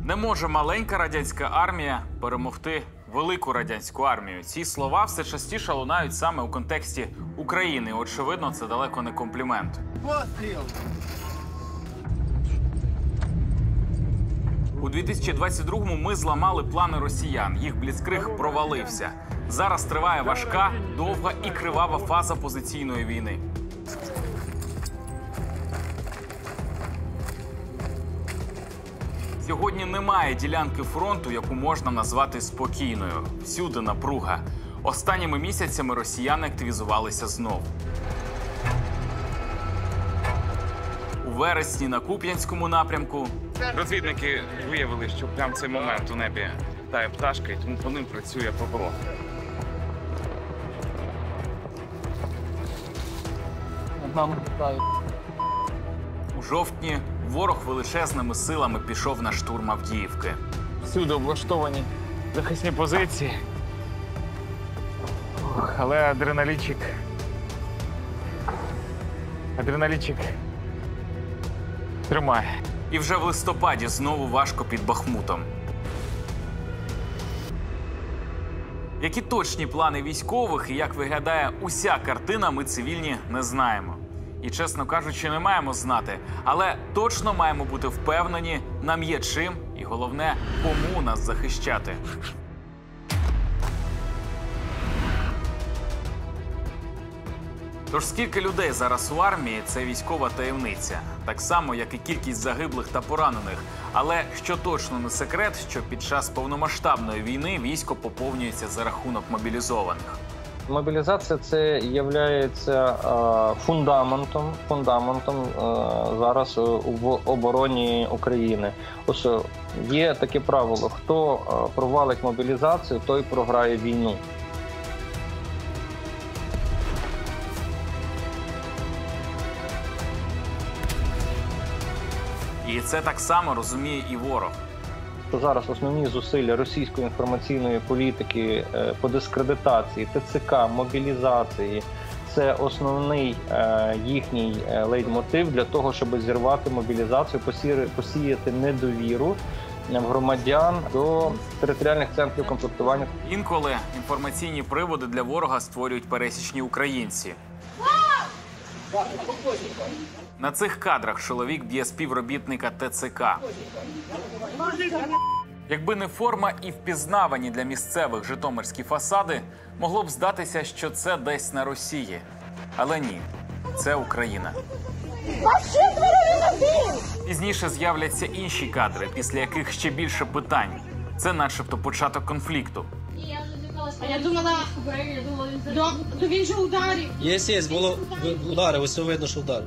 Не може маленька радянська армія перемогти велику радянську армію. Ці слова все частіше лунають саме у контексті України. Очевидно, це далеко не комплімент. Постріл! У 2022-му ми зламали плани росіян. Їх бліцкриг провалився. Зараз триває важка, довга і кривава фаза позиційної війни. Сьогодні немає ділянки фронту, яку можна назвати спокійною. Всюди напруга. Останніми місяцями росіяни активізувалися знов. У вересні на Куп'янському напрямку розвідники виявили, що прямо в цей момент у небі літає пташка, і тому по ним працює ППО. у жовтні ворог величезними силами пішов на штурм Авдіївки. Всюди облаштовані захисні позиції. Але адреналінчик тримає. І вже в листопаді знову важко під Бахмутом. Які точні плани військових і як виглядає уся картина, ми цивільні не знаємо. І, чесно кажучи, не маємо знати. Але точно маємо бути впевнені, нам є чим і, головне, кому нас захищати. Тож скільки людей зараз у армії – це військова таємниця. Так само, як і кількість загиблих та поранених. Але що точно не секрет, що під час повномасштабної війни військо поповнюється за рахунок мобілізованих. Мобілізація – це є фундаментом зараз в обороні України. Ось є таке правило: хто провалить мобілізацію, той програє війну. І це так само розуміє і ворог. Зараз основні зусилля російської інформаційної політики по дискредитації, ТЦК, мобілізації – це основний їхній лейтмотив для того, щоб зірвати мобілізацію, посіяти недовіру громадян до територіальних центрів комплектування. Інколи інформаційні приводи для ворога створюють пересічні українці. На цих кадрах чоловік б'є співробітника ТЦК. Якби не форма і впізнавані для місцевих житомирські фасади, могло б здатися, що це десь на Росії. Але ні, це Україна. Пізніше з'являться інші кадри, після яких ще більше питань. Це начебто початок конфлікту. Я думала, то він же ударив. Є, було удари, ось видно, що ударив.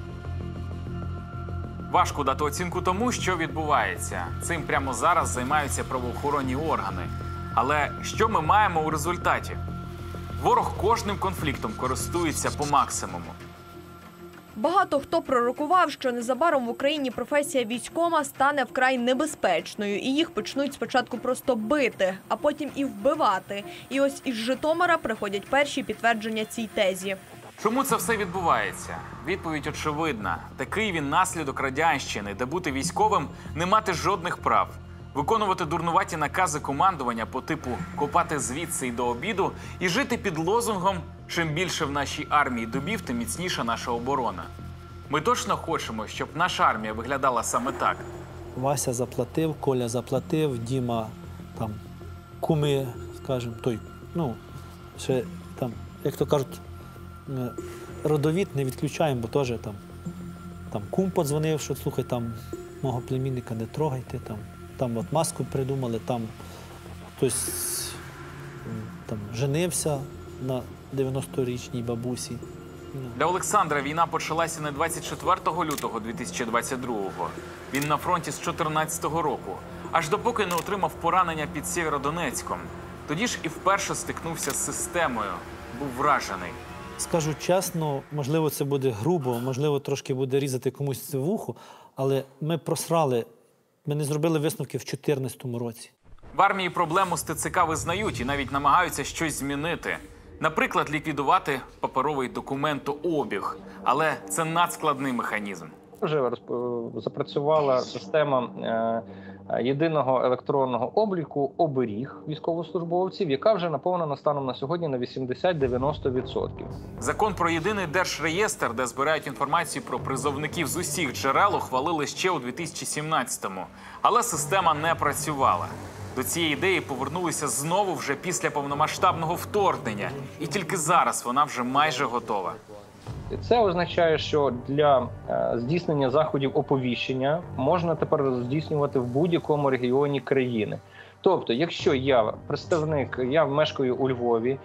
Важко дати оцінку тому, що відбувається. Цим прямо зараз займаються правоохоронні органи. Але що ми маємо у результаті? Ворог кожним конфліктом користується по максимуму. Багато хто пророкував, що незабаром в Україні професія військкома стане вкрай небезпечною. І їх почнуть спочатку просто бити, а потім і вбивати. І ось із Житомира приходять перші підтвердження цій тезі. Чому це все відбувається? Відповідь очевидна. Такий він наслідок радянщини, де бути військовим – не мати жодних прав. Виконувати дурнуваті накази командування по типу «копати звідси й до обіду» і жити під лозунгом «чим більше в нашій армії добів, тим міцніша наша оборона». Ми точно хочемо, щоб наша армія виглядала саме так. Вася заплатив, Коля заплатив, Діма, там, куми, скажімо, той, ще там, як то кажуть, родовід не відключаємо, бо теж там кум подзвонив, що слухай, там мого племінника не трогайте, там от маску придумали, там хтось там женився на 90-річній бабусі. Для Олександра війна почалася не 24 лютого 2022-го. Він на фронті з 14-го року, аж допоки не отримав поранення під Сєвєродонецьком. Тоді ж і вперше стикнувся з системою, був вражений. Скажу чесно, можливо, це буде грубо, можливо, трошки буде різати комусь це вухо, але ми просрали, ми не зробили висновки в 2014 році. В армії проблему з ТЦК визнають і навіть намагаються щось змінити. Наприклад, ліквідувати паперовий документообіг. Але це надскладний механізм. Вже запрацювала система єдиного електронного обліку оберіг військовослужбовців, яка вже наповнена станом на сьогодні на 80-90%. Закон про єдиний держреєстр, де збирають інформацію про призовників з усіх джерел, ухвалили ще у 2017-му. Але система не працювала. До цієї ідеї повернулися знову вже після повномасштабного вторгнення. І тільки зараз вона вже майже готова. Це означає, що для здійснення заходів оповіщення можна тепер здійснювати в будь-якому регіоні країни. Тобто, якщо я представник, я мешкаю у Львові,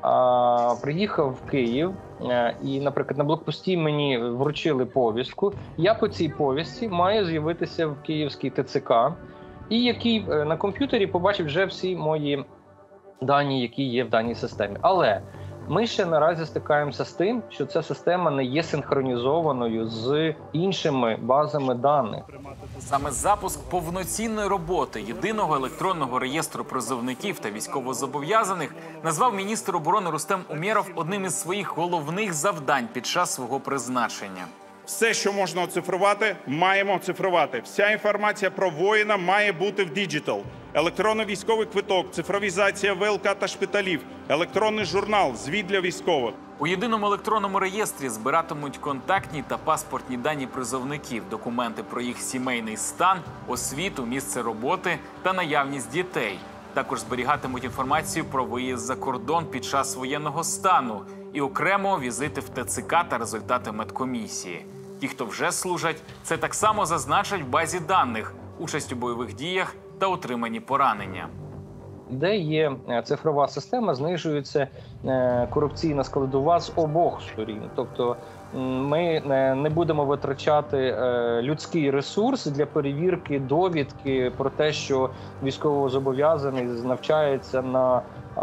приїхав в Київ і, наприклад, на блокпості мені вручили повістку, я по цій повістці маю з'явитися в київський ТЦК, і який на комп'ютері побачить вже всі мої дані, які є в даній системі. Але ми ще наразі стикаємося з тим, що ця система не є синхронізованою з іншими базами даних. Саме запуск повноцінної роботи єдиного електронного реєстру призовників та військовозобов'язаних назвав міністр оборони Рустем Умєров одним із своїх головних завдань під час свого призначення. Все, що можна оцифрувати, маємо оцифрувати. Вся інформація про воїна має бути в діджитал. Електронно-військовий квиток, цифровізація ВЛК та шпиталів, електронний журнал, звіт для військових. У єдиному електронному реєстрі збиратимуть контактні та паспортні дані призовників, документи про їх сімейний стан, освіту, місце роботи та наявність дітей. Також зберігатимуть інформацію про виїзд за кордон під час воєнного стану і окремо візити в ТЦК та результати медкомісії. Ті, хто вже служать, це так само зазначать в базі даних, участь у бойових діях та отримані поранення. Де є цифрова система, знижується корупційна складова з обох сторін. Тобто ми не будемо витрачати людський ресурс для перевірки довідки про те, що військовозобов'язаний навчається на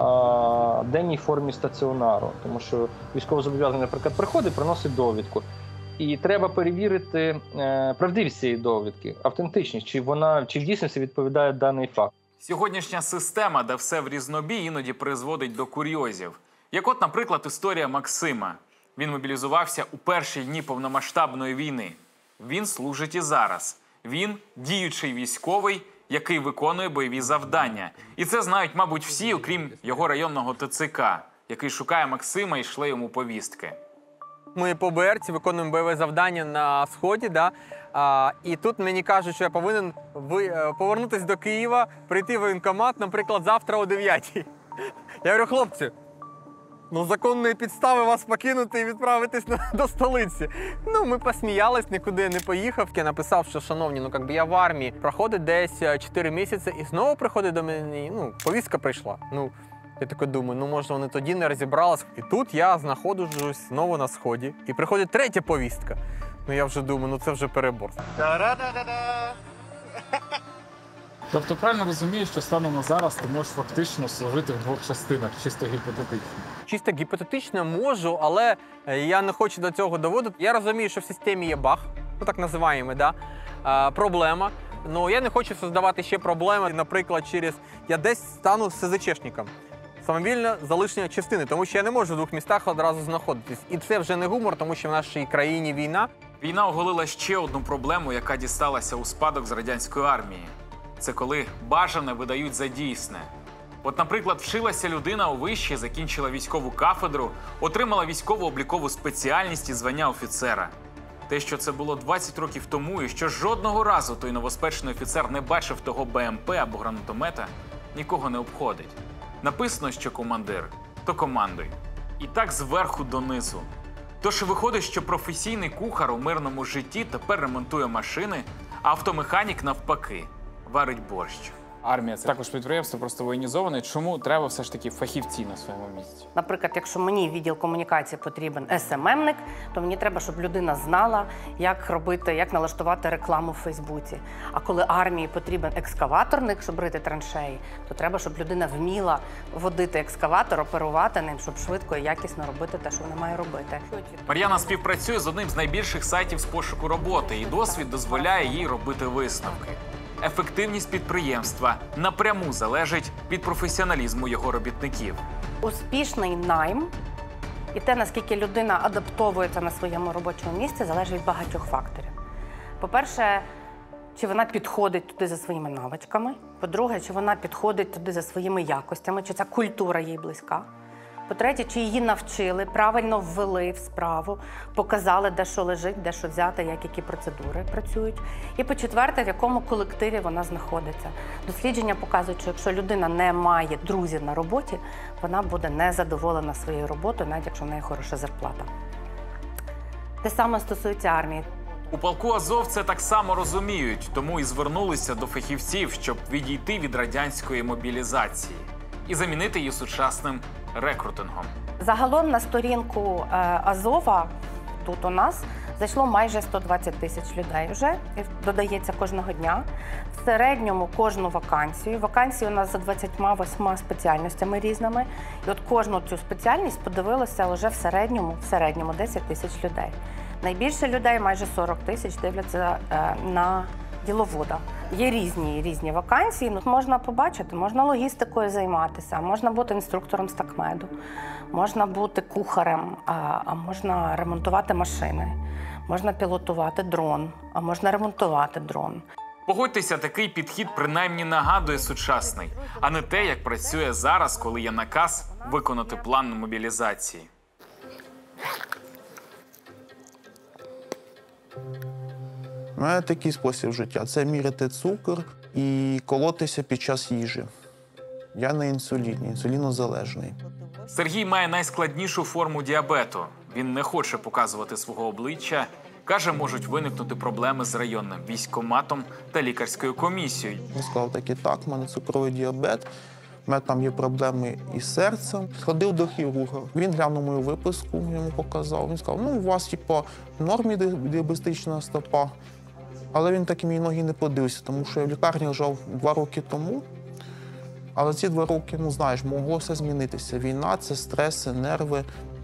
денній формі стаціонару. Тому що військовозобов'язаний, наприклад, приходить, приносить довідку. І треба перевірити правдивість цієї довідки, автентичність, чи в дійсності відповідає даний факт. Сьогоднішня система, де все в різнобій, іноді призводить до курйозів. Як от, наприклад, історія Максима. Він мобілізувався у перші дні повномасштабної війни. Він служить і зараз. Він – діючий військовий, який виконує бойові завдання. І це знають, мабуть, всі, окрім його районного ТЦК, який шукає Максима і шле йому повістки. Ми по БРці виконуємо бойове завдання на Сході, да? І тут мені кажуть, що я повинен повернутися до Києва, прийти в воєнкомат, наприклад, завтра о 9-й. Я говорю, хлопці, законної підстави вас покинути і відправитись до столиці. Ми посміялись, нікуди не поїхав. Я написав, що, шановні, я в армії, проходить десь 4 місяці і знову приходить до мене, повістка прийшла. Я таки думаю, може вони тоді не розібрались. І тут я знаходжусь знову на Сході. І приходить третя повістка. Я вже думаю, це вже перебор. Тобто правильно розумієш, що станом на зараз ти можеш фактично служити в двох частинах, чисто гіпотетично? Чисто гіпотетично можу, але я не хочу до цього доводити. Я розумію, що в системі є баг, так називаємо, проблема. Але я не хочу создавати ще проблеми, наприклад, я десь стану СЗЧшником. Самовільне залишення частини, тому що я не можу в двох містах одразу знаходитись. І це вже не гумор, тому що в нашій країні війна. Війна оголила ще одну проблему, яка дісталася у спадок з радянської армії. Це коли бажане видають за дійсне. От, наприклад, вчилася людина у виші, закінчила військову кафедру, отримала військово-облікову спеціальність і звання офіцера. Те, що це було 20 років тому і що жодного разу той новоспечений офіцер не бачив того БМП або гранатомета, нікого не обходить. Написано, що командир, то командуй. І так зверху донизу. Тож виходить, що професійний кухар у мирному житті тепер ремонтує машини, а автомеханік навпаки варить борщ. Армія – це також підприємство, просто воєнізоване. Чому треба все ж таки фахівці на своєму місці? Наприклад, якщо мені в відділ комунікації потрібен СММник, то мені треба, щоб людина знала, як робити, як налаштувати рекламу в Фейсбуці. А коли армії потрібен екскаваторник, щоб рити траншеї, то треба, щоб людина вміла водити екскаватор, оперувати ним, щоб швидко і якісно робити те, що вона має робити. Мар'яна співпрацює з одним з найбільших сайтів з пошуку роботи, і досвід дозволяє їй робити висновки. Ефективність підприємства напряму залежить від професіоналізму його робітників. Успішний найм і те, наскільки людина адаптовується на своєму робочому місці, залежить від багатьох факторів. По-перше, чи вона підходить туди за своїми навичками. По-друге, чи вона підходить туди за своїми якостями, чи ця культура їй близька. По-третє, чи її навчили, правильно ввели в справу, показали, де що лежить, де що взяти, які процедури працюють. І по-четверте, в якому колективі вона знаходиться. Дослідження показують, що якщо людина не має друзів на роботі, вона буде незадоволена своєю роботою, навіть якщо в неї хороша зарплата. Те саме стосується армії. У полку Азов це так само розуміють, тому і звернулися до фахівців, щоб відійти від радянської мобілізації і замінити її сучасним рекрутингом. Загалом на сторінку Азова тут у нас зайшло майже 120 тисяч людей вже, додається кожного дня. В середньому кожну вакансію. Вакансії у нас за 28 спеціальностями різними. І от кожну цю спеціальність подивилося вже в середньому 10 тисяч людей. Найбільше людей, майже 40 тисяч, дивляться на діловода. Є різні вакансії. Можна побачити, можна логістикою займатися, можна бути інструктором з такмеду, можна бути кухарем, а можна ремонтувати машини, можна пілотувати дрон, а можна ремонтувати дрон. Погодьтеся, такий підхід принаймні нагадує сучасний, а не те, як працює зараз, коли є наказ виконати план мобілізації. У мене такий спосіб життя – це міряти цукор і колотися під час їжі. Я на інсуліні, інсулінозалежний. Сергій має найскладнішу форму діабету. Він не хоче показувати свого обличчя. Каже, можуть виникнути проблеми з районним військкоматом та лікарською комісією. Він сказав так, в мене цукровий діабет, в мене там є проблеми із серцем. Сходив до хірурга, він глянув мою виписку, йому показав. Він сказав, у вас в нормі діабетична стопа. Але він так і мої ноги не подивився, тому що я в лікарні лежав 2 роки тому. Але ці 2 роки, могло все змінитися. Війна, це стреси, нерви.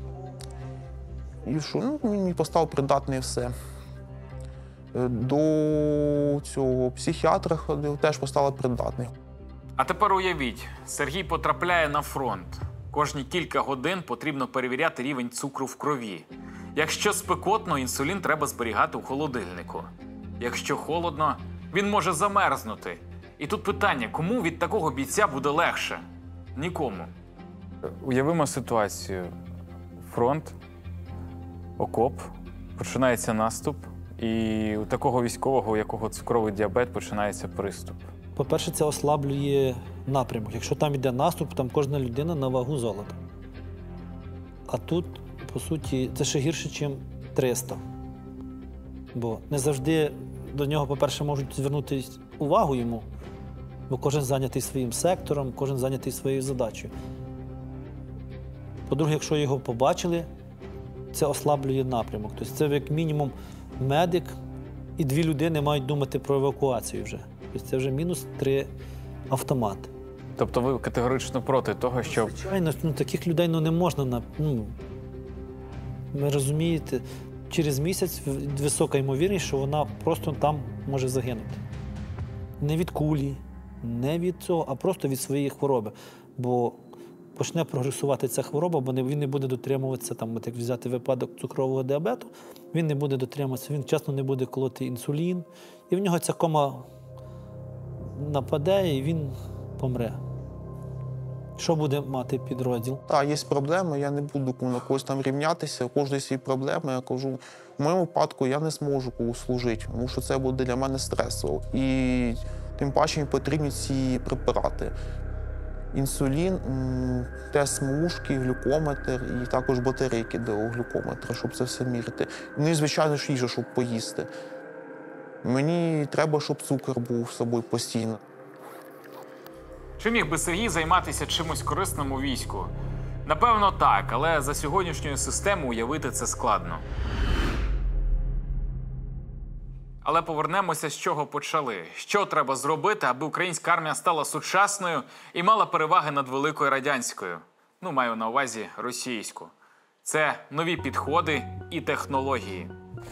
І що, він мені поставив придатне все. До цього психіатра ходив, теж поставили придатний. А тепер уявіть, Сергій потрапляє на фронт. Кожні кілька годин потрібно перевіряти рівень цукру в крові. Якщо спекотно, інсулін треба зберігати у холодильнику. Якщо холодно, він може замерзнути. І тут питання, кому від такого бійця буде легше? Нікому. Уявимо ситуацію. Фронт, окоп, починається наступ, і у такого військового, у якого цукровий діабет, починається приступ. По-перше, це ослаблює напрямок. Якщо там йде наступ, там кожна людина на вагу золота. А тут, по суті, це ще гірше, ніж 300. Бо не завжди до нього, по-перше, можуть звернути увагу йому, бо кожен зайнятий своїм сектором, кожен зайнятий своєю задачею. По-друге, якщо його побачили, це ослаблює напрямок. Тобто це як мінімум медик і 2 людини мають думати про евакуацію вже. Тобто це вже мінус 3 автомати. Тобто ви категорично проти того, що... Звичайно, таких людей не можна... ви розумієте, через місяць висока ймовірність, що вона просто там може загинути. Не від кулі, не від цього, а просто від своєї хвороби. Бо почне прогресувати ця хвороба, бо він не буде дотримуватися, як взяти випадок цукрового діабету, він не буде дотримуватися, він вчасно не буде колоти інсулін, і в нього ця кома нападе, і він помре. Що буде мати підрозділ? Так, є проблеми, я не буду на когось там рівнятися, у кожної свої проблеми. Я кажу, в моєму випадку я не зможу когось служити, тому що це буде для мене стресово. І тим паче мені потрібні ці препарати. Інсулін, тест смужки, глюкометр і також батарейки до глюкометра, щоб це все міряти. Ну і, звичайно ж, їжа, щоб поїсти. Мені треба, щоб цукор був з собою постійно. Чи міг би Сергій займатися чимось корисним у війську? Напевно, так, але за сьогоднішньою системою уявити це складно. Але повернемося, з чого почали. Що треба зробити, аби українська армія стала сучасною і мала переваги над великою радянською? Маю на увазі російську. Це нові підходи і технології.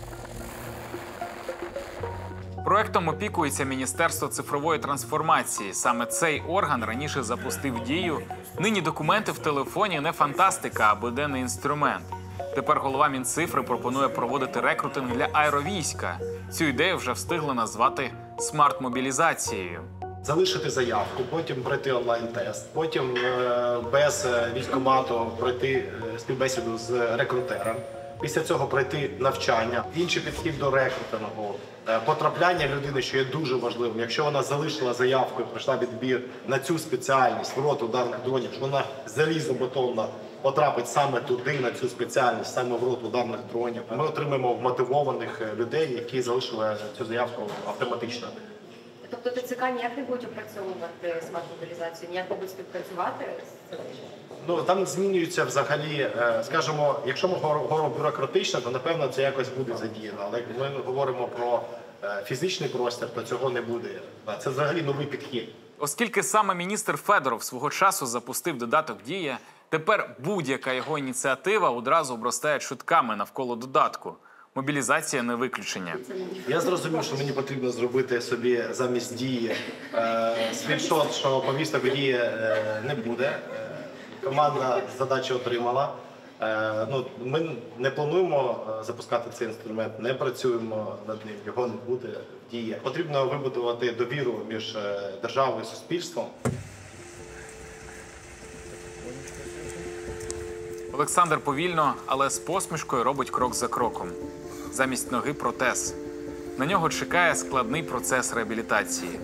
Проектом опікується Міністерство цифрової трансформації. Саме цей орган раніше запустив дію. Нині документи в телефоні не фантастика, а буденний інструмент. Тепер голова Мінцифри пропонує проводити рекрутинг для аеровійська. Цю ідею вже встигли назвати смарт-мобілізацією. Залишити заявку, потім пройти онлайн-тест, потім без військкомату пройти співбесіду з рекрутером, після цього пройти навчання, інший підхід до рекрутингу, потрапляння людини, що є дуже важливим. Якщо вона залишила заявку і пройшла відбір на цю спеціальність в рот ударних дронів, що вона залізобетонно потрапить саме туди, на цю спеціальність, саме в рот ударних дронів. Ми отримаємо вмотивованих людей, які залишили цю заявку автоматично. Тобто ТЦК ніяк не будуть опрацьовувати смарт-мобілізацію, ніяк не будуть співпрацювати з цим? Ну, там змінюється взагалі, скажімо, якщо ми говоримо бюрократично, то напевно це якось буде задіяно. Але як ми говоримо про фізичний простір, то цього не буде. Це взагалі новий підхід. Оскільки саме міністр Федоров свого часу запустив додаток «Дія», тепер будь-яка його ініціатива одразу обростає чутками навколо додатку. Мобілізація не виключення. Я зрозумів, що мені потрібно зробити собі замість «Дії» скріншот, що повісток «Дії» не буде. Команда задачу отримала. Ми не плануємо запускати цей інструмент, не працюємо над ним, його не буде в дії. Потрібно вибудувати довіру між державою і суспільством. Олександр повільно, але з посмішкою робить крок за кроком. Замість ноги – протез. На нього чекає складний процес реабілітації.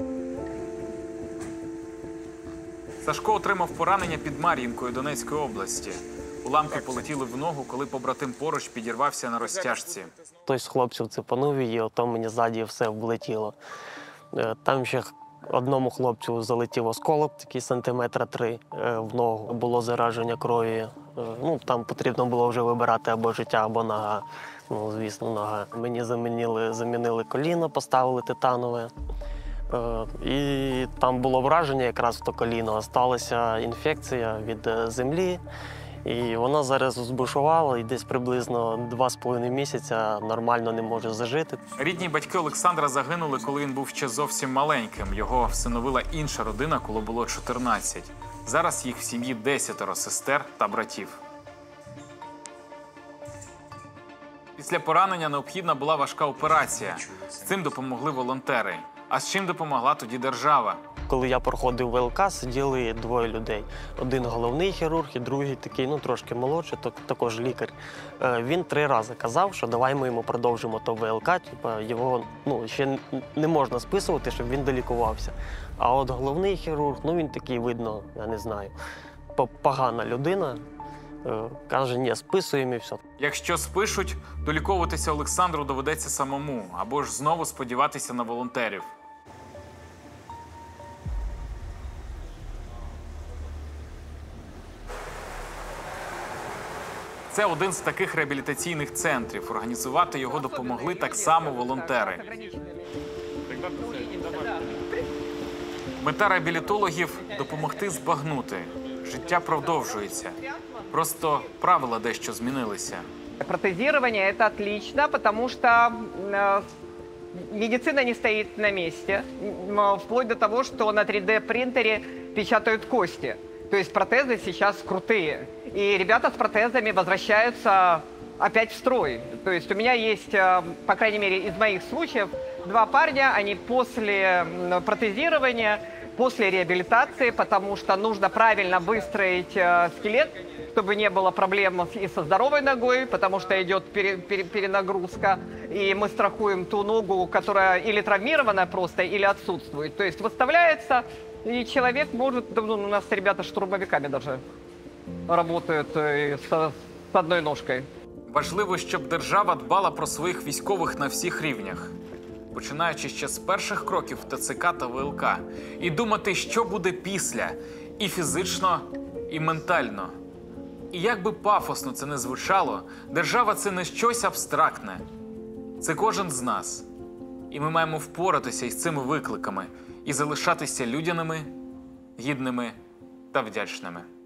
Сашко отримав поранення під Мар'їнкою Донецької області. Уламки полетіли в ногу, коли побратим поруч підірвався на розтяжці. Хтось з хлопців цепанув її, ото мені ззаді все влетіло. Там ще одному хлопцю залетів осколок, такий сантиметра 3 в ногу. Було зараження крові. Там потрібно було вже вибирати або життя, або нога. Звісно, нога. Мені замінили коліно, поставили титанове. І там було враження якраз в то коліно. Сталася інфекція від землі. І вона зараз збушувала, і десь приблизно 2,5 місяця нормально не може зажити. Рідні батьки Олександра загинули, коли він був ще зовсім маленьким. Його всиновила інша родина, коли було 14. Зараз їх в сім'ї 10 сестер та братів. Після поранення необхідна була важка операція. З цим допомогли волонтери. А з чим допомогла тоді держава? Коли я проходив ВЛК, сиділи 2 людей. Один головний хірург і другий такий, трошки молодший, також лікар. Він 3 рази казав, що давай ми йому продовжимо то ВЛК, його ще не можна списувати, щоб він долікувався. А от головний хірург, він такий, видно, я не знаю, погана людина. Каже, ні, списуємо і все. Якщо спишуть, доліковуватися Олександру доведеться самому, або ж знову сподіватися на волонтерів. Це один з таких реабілітаційних центрів. Організувати його допомогли так само волонтери. Мета реабілітологів – допомогти збагнути. Життя продовжується. Просто правила дещо змінилися. Протезирование – это отлично, потому что медицина не стоит на месте, вплоть до того, что на 3D-принтере печатают кости. То есть протезы сейчас крутые. И ребята с протезами возвращаются опять в строй. То есть у меня есть, по крайней мере, из моих случаев, 2 парня, они после протезирования, после реабилитации, потому что нужно правильно выстроить скелет, чтобы не было проблем и со здоровой ногой, потому что идет перенагрузка, и мы страхуем ту ногу, которая или травмирована просто, или отсутствует. То есть выставляется, и человек может, у нас ребята штурмовиками даже работают с одной ножкой. Важливо, щоб держава дбала про своїх військових на всіх рівнях. Починаючи ще з перших кроків ТЦК та ВЛК. І думати, що буде після. І фізично, і ментально. І як би пафосно це не звучало, держава – це не щось абстрактне. Це кожен з нас. І ми маємо впоратися із цими викликами і залишатися людяними, гідними та вдячними.